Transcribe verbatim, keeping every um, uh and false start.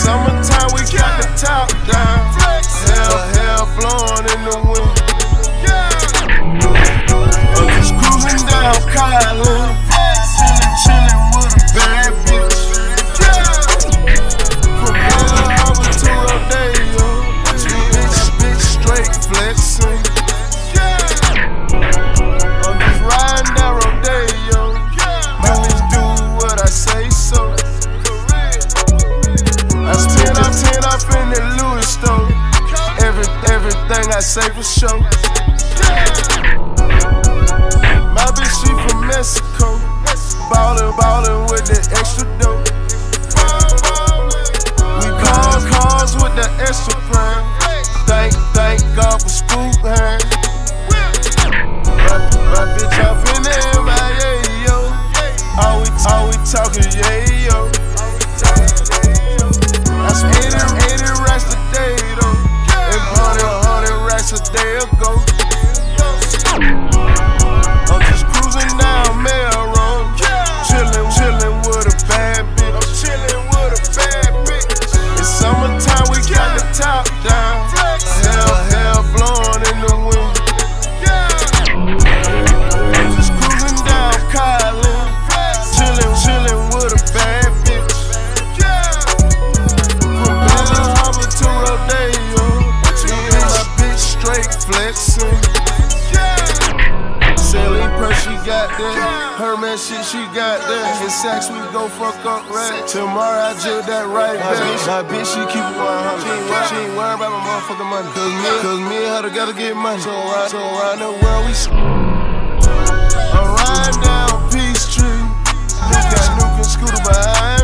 summertime, we got the top down. Hell, hell blowing in the wind. I'm just cruising down Kylan, chillin', chillin' with a bad bitch. From Pearl Harbor to Rodeo, bitch, bitch, straight flexin'. I'm just riding down Rodeo, my bitch do what I say so. I spend off ten off in the Louis store. Every, everything I say for sure. My bitch, she from Mexico. Ballin', ballin' with the extra dough. We call cars with the extra prime. Thank, thank God for spook hand. My, my bitch off in the M I A, yo. All we, all we talkin', yeah, yo. I spent eighty racks a day, though. And hundred, hundred racks a day ago. I'm just cruising down Melrose, chillin', chillin' with a bad bitch. I'm chillin' with a bad bitch. It's summertime, we got the top down. Hell, hell blowing in the wind. I'm just cruising down Kylan, chillin', chillin' with a bad bitch. From Pearl Harbor to Rodeo, my bitch straight flexin'. Celine purse she got there, Hermes shit she got there. In Saks we go fuck up right. Tomorrow I jill that right back. My bitch she keep it one hundred. She ain't, she ain't worried about my motherfucking money. Cause me, cause me and her together get money. So around, so around the world we I'm riding down Peachtree. Got Nuke and Scooter behind